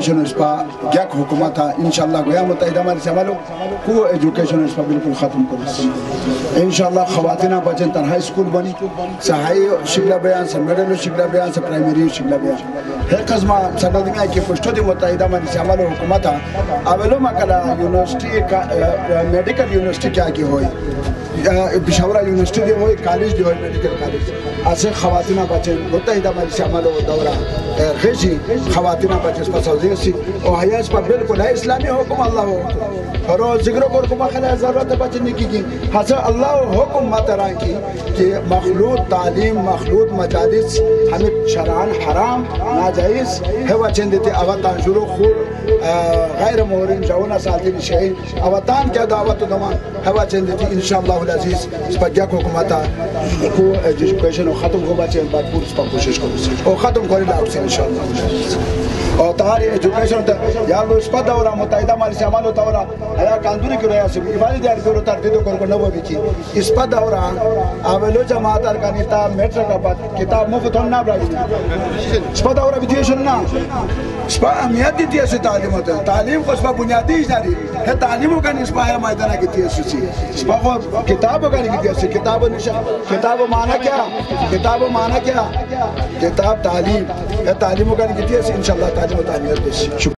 education इस पर क्या हुकूमत था इंशाल्लाह गया मुत्तहिदा हमारे समालो को एजुकेशन इस पर बिल्कुल ख़त्म करो इंशाल्लाह ख़वातीना बच्चन तरह स्कूल बनी सहाय शिक्षा बयान से मिडिल शिक्षा बयान से प्राइमरी शिक्षा बयान है कस्मा सदद में के पुष्टो दी मुत्तहिदा हमारे समालो हुकूमत था अवेलो मकला यूनिवर्सिटी का मेडिकल यूनिवर्सिटी क्या की होई पिशावर यूनिवर्सिटी हो कॉलेज जो है मेडिकल कॉलेज ऐसे ख़वातीना बच्चे मुत्तहिदा मजलिस अमल व दौरा खेजी ख़वातीना बच्चे पर सौजी और हयास पर बिल्कुल है इस्लामी हुक्म अल्लाह और जिक्र को हुक्म खला ज़रूरत बचने की हसन अल्लाह हुक्म मतरा की कि मखलूत तालीम मखलूत मजालिस हमें शरान हराम नाजायज़ है वचन देते अवतान शुरू खूर गैर मोहरिन जौना साथिन शहीद अवतान क्या दावत दमा है वचन देते इंशाअल्लाह अजीज इस पर क्या हुकूमत को एजुकेशन ख़त्म हो बचे बात पूरी इस पर कोशिश करो और ख़त्म कर लाओ से इंशाअल्लाह और तारी एजुकेशन या लो इस पर दौरा मुत्तहिदा माली सामान दौरा हया कांदूरी के रहा से इबादत यार को तरतीब को न वो बिकी इस पर दौरा अवेलो जमात अरकानिता मेट्रो का बात किताब मुफ्त होना ब्राइज इस पर दौरा एजुकेशन ना इस पर अहमियत दी थी ऐसे तालीम होता है तालीम को इस पर बुनियादी जारी है तालीमों का इस पर मैदान की थी ऐसी इस पर किताब का नहीं की ऐसी किताब माना क्या किताब तालीम है तालीमों का नहीं की थी ऐसी इंशाल्लाह तालीम